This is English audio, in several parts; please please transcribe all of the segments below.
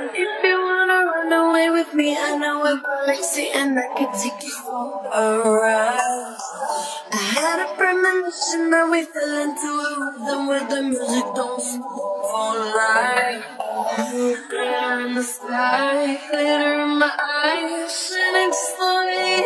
If you wanna run away with me, I know a galaxy and I can take you for a ride. I had a premonition that we fell into a rhythm where the music don't stop all night. Glitter in the sky, glitter in my eyes, shining slowly.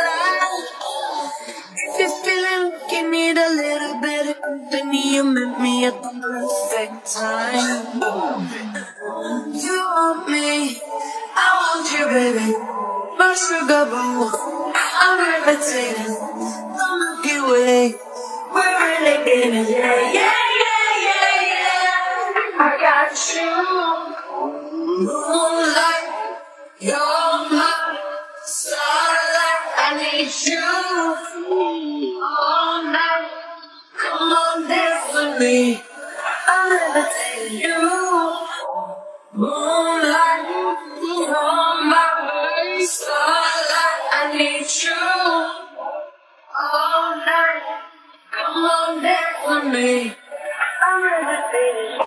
If you're feeling like you need a little bit of company, you met me at the perfect time. You want me, I want you, baby. My sugar boo, I'm levitating. The Milky Way, we're renegading. Yeah, yeah, yeah, yeah, yeah. I got you, moonlight. You're my starlight. I need you all night. Come on, dance with me. I'm levitating. You, moonlight. You're my starlight. I need you all night. Come on, dance with me. I'm levitating.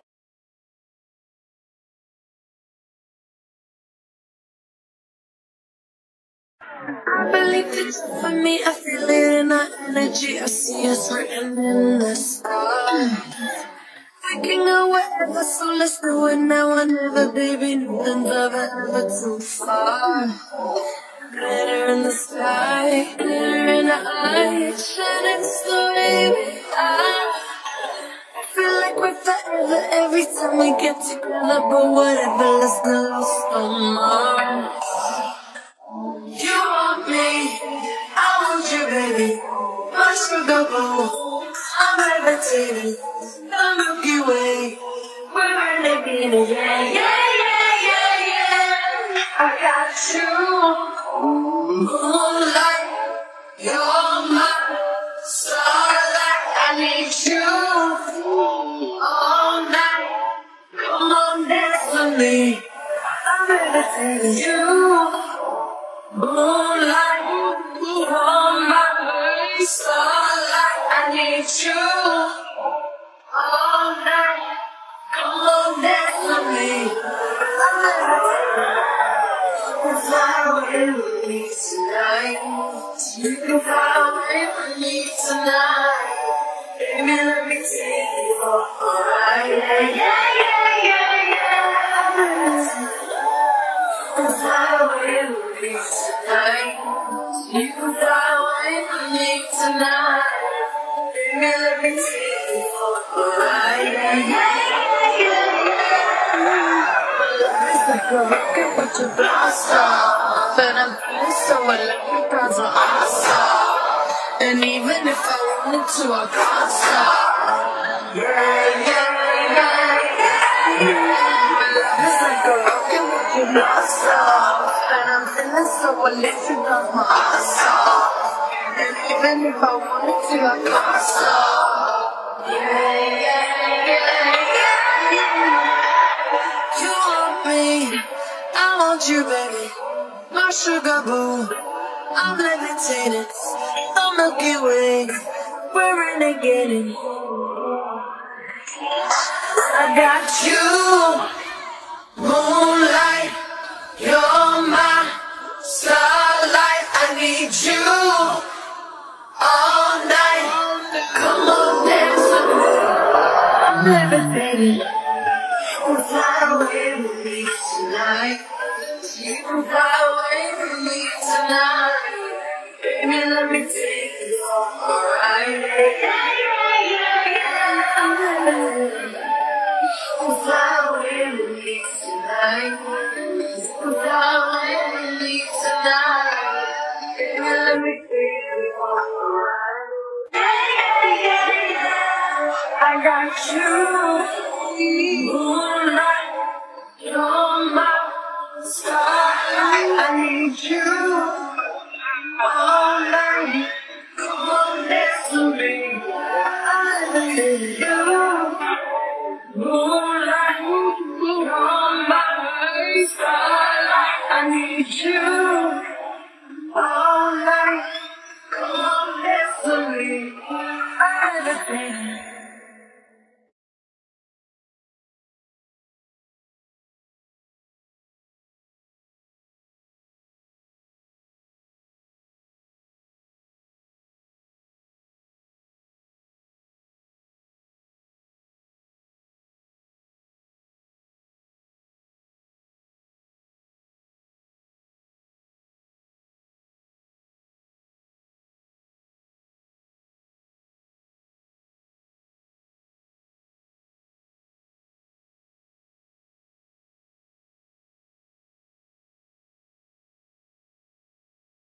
I believe it's for me, I feel it in our energy. I see us written in the stars. Thinking of whatever, so let's do it now or never, baby. Nothing's ever too far. Glitter in the sky, glitter in the eyes, shining so baby. I feel like we're forever every time we get together, but whatever, let's get lost on Mars. You want me, I want you, baby. My sugar boo, I'm levitating. The Milky Way, we're renegading. Yeah, yeah, yeah, yeah, yeah. I got you, moonlight. You're my starlight. I need you all night. Come on, dance with me. I'm levitating. You, moonlight, you're my starlight. I need you all night. Come on, dance with me. You can fly away with me tonight. You can fly away with me tonight. Baby, let me take you for a ride. Yeah, yeah, yeah, yeah, yeah. You can fly away with me tonight. You can fly away with me tonight. Baby, let me take you for a ride. Yeah, yeah, yeah, yeah. It's like a rocket with your blast off, and I'm feeling so electric, cause I'm awesome. And even if I wanted to, I can't stop. Yeah, yeah, yeah, yeah. It's like a rocket with your blast off, and I'm feeling so electric, cause I'm awesome. And even if I wanted to, I can't stop. Yeah, yeah, yeah, yeah. You want me, I want you, baby. My sugar boo, I'm levitating. The Milky Way, we're renegading. I got you, moonlight. You're my starlight. I need you all night. Come on, dance with me. I'm levitating. You can fly away with me tonight. You can fly away with me tonight. Baby, let me take you for a ride. Yeah, yeah, yeah, yeah. I'm levitating. You can fly away with me tonight. You can fly away with me tonight. Baby, let me take you for a ride. Yeah, yeah, yeah, yeah. I got you.